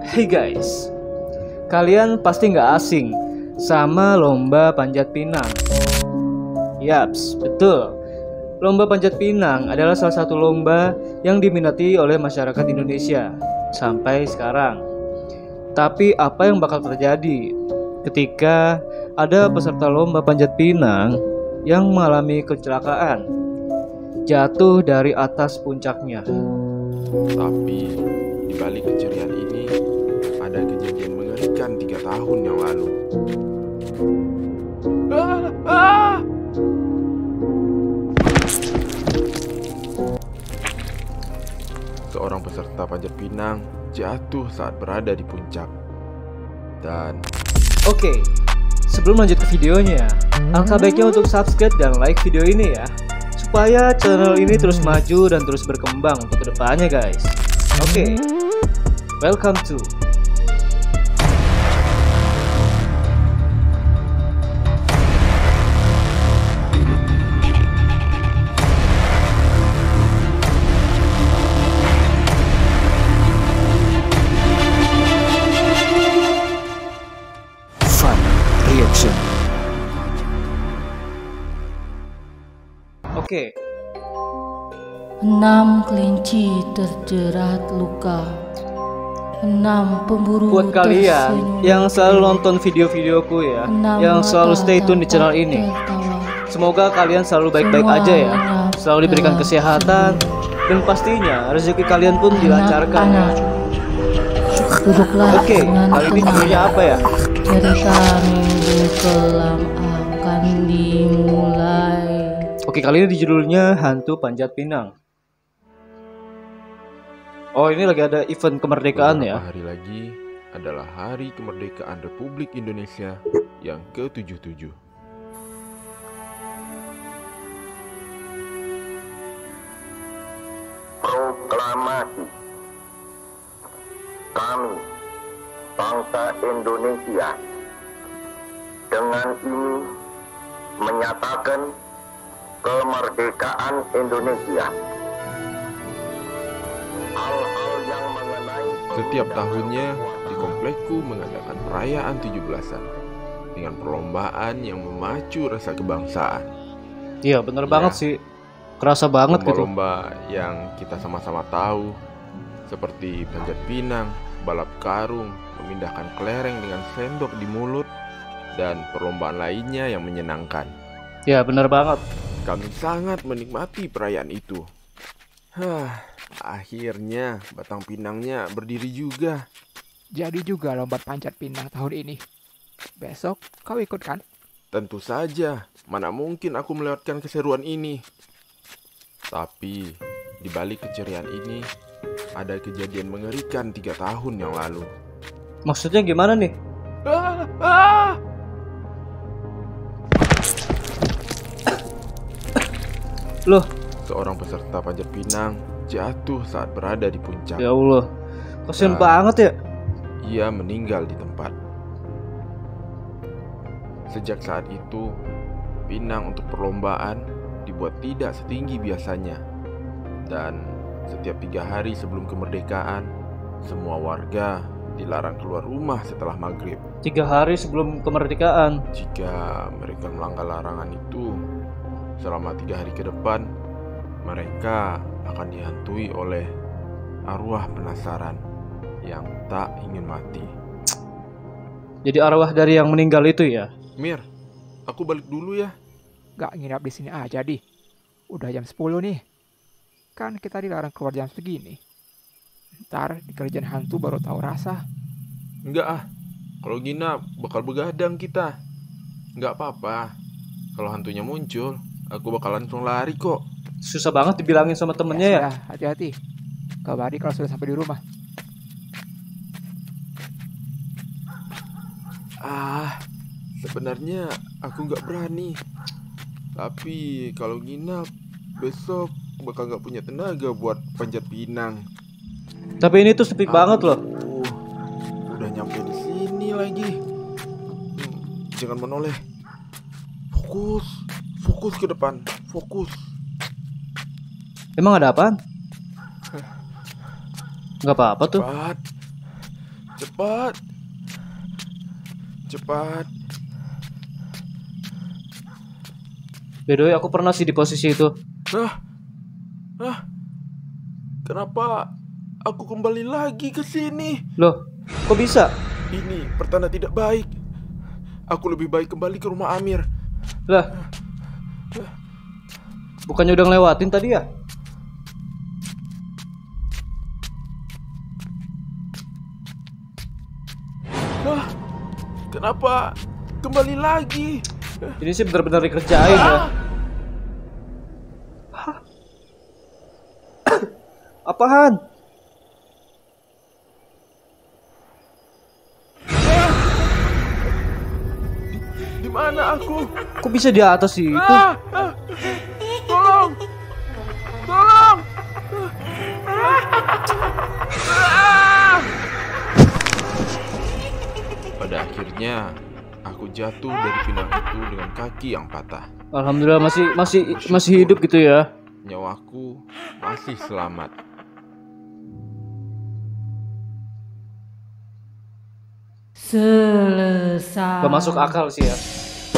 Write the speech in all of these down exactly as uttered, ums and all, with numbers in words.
Hey guys, kalian pasti nggak asing sama lomba panjat pinang. Yaps, betul. Lomba panjat pinang adalah salah satu lomba yang diminati oleh masyarakat Indonesia sampai sekarang. Tapi apa yang bakal terjadi ketika ada peserta lomba panjat pinang yang mengalami kecelakaan, jatuh dari atas puncaknya? Tapi di balik keceriaan ini ada kejadian mengerikan tiga tahun yang lalu. Ah, ah! Seorang peserta panjat pinang jatuh saat berada di puncak. Dan Oke, sebelum lanjut ke videonya, alangkah baiknya untuk subscribe dan like video ini ya, supaya channel ini terus maju dan terus berkembang untuk kedepannya guys. Oke, welcome to Fun Reaction. Oke, Enam kelinci terjerat luka. Enam pemburu buat kalian tersenyum yang selalu pedih. nonton video-videoku ya, Enam yang selalu mata stay tune di channel tampak ini, tertawa. semoga kalian selalu baik-baik Semua aja ya, lenyap selalu diberikan dalam kesehatan, dan pastinya rezeki kalian pun dilancarkan ya. Anak-anak, duduklah Oke, dengan kali ini tenang. judulnya apa ya? Cerita minggu kelam akan dimulai. Oke, kali ini di judulnya Hantu Panjat Pinang. Oh, ini lagi ada event kemerdekaan ya. beberapa hari lagi adalah Hari Kemerdekaan Republik Indonesia yang ke tujuh puluh tujuh. Proklamasi. Kami, bangsa Indonesia, dengan ini menyatakan kemerdekaan Indonesia. Hal-hal yang mengenai Setiap tahunnya di komplekku mengadakan perayaan tujuh belasan dengan perlombaan yang memacu rasa kebangsaan. Iya, bener Iya. banget sih. Kerasa banget gitu. Lomba-lomba yang kita sama-sama tahu seperti panjat pinang, balap karung, memindahkan kelereng dengan sendok di mulut, dan perlombaan lainnya yang menyenangkan. Ya, bener banget. Kami sangat menikmati perayaan itu. Hah, akhirnya batang pinangnya berdiri juga. Jadi juga lomba panjat pinang tahun ini. Besok kau ikut kan? Tentu saja, mana mungkin aku melewatkan keseruan ini. Tapi di balik keceriaan ini ada kejadian mengerikan tiga tahun yang lalu. Maksudnya gimana nih? Ah, ah! Loh, Seorang peserta panjat pinang jatuh saat berada di puncak. ya Allah. Kasian Nah. banget ya. Ia meninggal di tempat. Sejak saat itu, pinang untuk perlombaan dibuat tidak setinggi biasanya. Dan setiap tiga hari sebelum kemerdekaan, semua warga dilarang keluar rumah setelah maghrib. Tiga hari sebelum kemerdekaan. Jika mereka melanggar larangan itu, selama tiga hari ke depan, mereka akan dihantui oleh arwah penasaran yang tak ingin mati. Jadi arwah dari yang meninggal itu ya. Mir, aku balik dulu ya. Gak nginap di sini aja di. Udah jam sepuluh nih. Kan kita dilarang keluar jam segini. Ntar di kerjaan hantu baru tahu rasa. Enggak ah, kalau nginap bakal begadang kita. Enggak apa-apa. Kalau hantunya muncul, aku bakal langsung lari kok. Susah banget dibilangin sama temennya ya. Sudah, hati-hati. Kabari kalau sudah sampai di rumah. Ah, sebenarnya aku nggak berani. Tapi kalau nginap, besok bakal nggak punya tenaga buat panjat pinang. Tapi ini tuh sepi banget loh. Aduh, udah nyampe di sini lagi. Hmm, jangan menoleh. Fokus, fokus ke depan, fokus. Emang ada apaan? Gak apa-apa tuh. Cepat, Cepat. Cepat. By the way, aku pernah sih di posisi itu. Ah. Ah. Kenapa aku kembali lagi ke sini? Loh, kok bisa? Ini pertanda tidak baik. Aku lebih baik kembali ke rumah Amir. Lah, bukannya udah ngelewatin tadi ya? Ah, kenapa kembali lagi? Ini sih benar-benar dikerjain ya. Hah? Apaan? Di mana aku? Kok bisa di atas sih itu? Ah, ah, tolong, tolong. Ah. Pada akhirnya aku jatuh dari pinang itu dengan kaki yang patah. Alhamdulillah masih masih masih hidup gitu ya. Nyawaku masih selamat. Selesai. Gak masuk akal sih ya.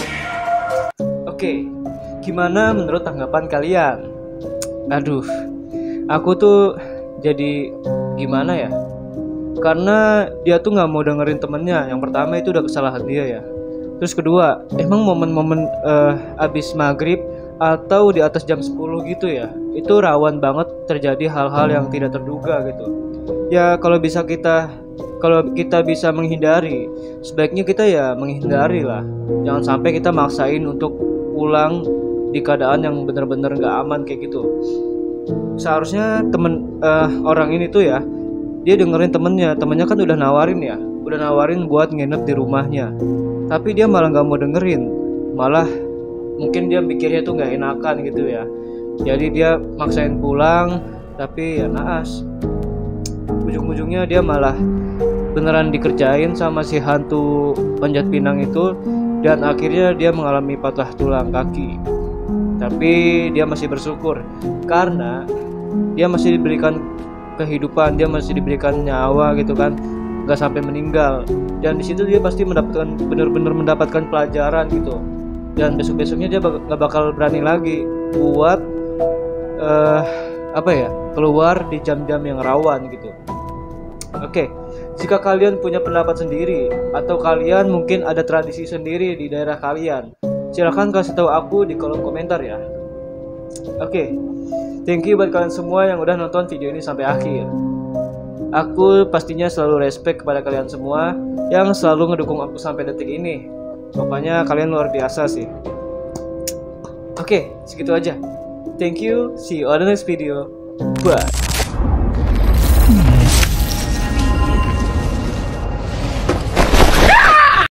Oke, gimana menurut tanggapan kalian? Aduh, aku tuh jadi gimana ya? Karena dia tuh nggak mau dengerin temennya. Yang pertama itu udah kesalahan dia ya. Terus kedua, emang momen-momen uh, abis maghrib atau di atas jam sepuluh gitu ya, itu rawan banget terjadi hal-hal yang tidak terduga gitu. Ya kalau bisa kita kalau kita bisa menghindari, sebaiknya kita ya menghindari lah. Jangan sampai kita maksain untuk pulang di keadaan yang benar-benar nggak aman kayak gitu. Seharusnya temen uh, orang ini tuh ya, dia dengerin temennya. Temennya kan udah nawarin ya, udah nawarin buat nginep di rumahnya. Tapi dia malah nggak mau dengerin, malah mungkin dia mikirnya tuh nggak enakan gitu ya. Jadi dia maksain pulang, tapi ya naas. Ujung-ujungnya dia malah beneran dikerjain sama si hantu panjat pinang itu, dan akhirnya dia mengalami patah tulang kaki. Tapi dia masih bersyukur karena dia masih diberikan kehidupan, dia masih diberikan nyawa gitu kan, nggak sampai meninggal. Dan di situ dia pasti mendapatkan benar-benar mendapatkan pelajaran gitu. Dan besok-besoknya dia nggak bakal berani lagi buat uh, apa ya keluar di jam-jam yang rawan gitu. Oke, jika kalian punya pendapat sendiri atau kalian mungkin ada tradisi sendiri di daerah kalian, silahkan kasih tahu aku di kolom komentar ya. Oke, thank you buat kalian semua yang udah nonton video ini sampai akhir. Aku pastinya selalu respect kepada kalian semua yang selalu ngedukung aku sampai detik ini. Pokoknya kalian luar biasa sih. Oke, segitu aja. Thank you, see you on the next video. Bye.